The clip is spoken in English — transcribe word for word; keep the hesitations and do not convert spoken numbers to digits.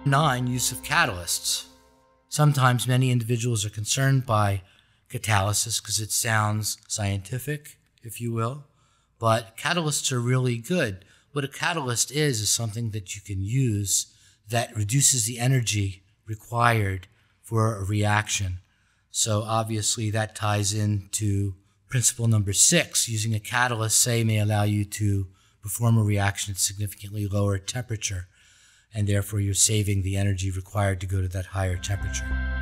Nine, use of catalysts. Sometimes many individuals are concerned by catalysis because it sounds scientific, if you will, but catalysts are really good. What a catalyst is is something that you can use that reduces the energy required for a reaction. So obviously that ties into principle number six. Using a catalyst, say, may allow you to perform a reaction at significantly lower temperature, and therefore you're saving the energy required to go to that higher temperature.